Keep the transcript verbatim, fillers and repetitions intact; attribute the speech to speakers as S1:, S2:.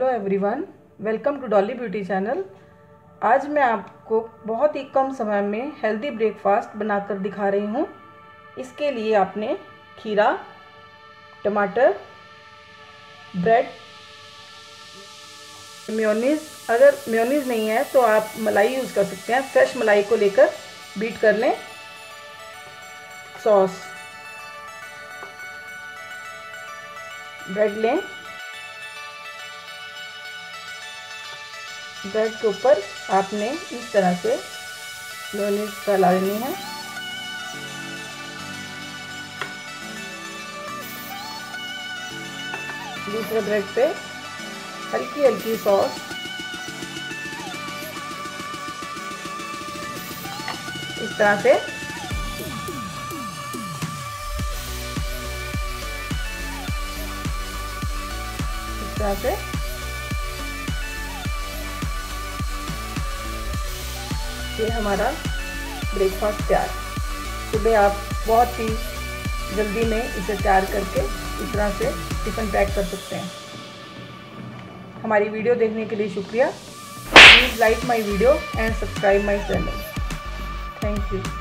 S1: Everyone, welcome to Dolly beauty channel. आज मैं आपको बहुत ही कम समय में हेल्दी ब्रेकफास्ट बनाकर दिखा रही हूँ। इसके लिए आपने खीरा, टमाटर, ब्रेड, मेयोनीज़, अगर मेयोनीज़ नहीं है तो आप मलाई यूज़ कर सकते हैं। फ्रेश मलाई को लेकर बीट कर लें। सॉस, ब्रेड लें, ब्रेड के ऊपर आपने इस तरह से मेयोनीज़ फैला लेनी है। दूसरे ब्रेड पे हल्की हल्की सॉस, इस तरह से इस तरह से ये हमारा ब्रेकफास्ट तैयार। सुबह आप बहुत ही जल्दी में इसे तैयार करके इस तरह से टिफ़िन पैक कर सकते हैं। हमारी वीडियो देखने के लिए शुक्रिया। Please like my video and subscribe my channel. Thank you.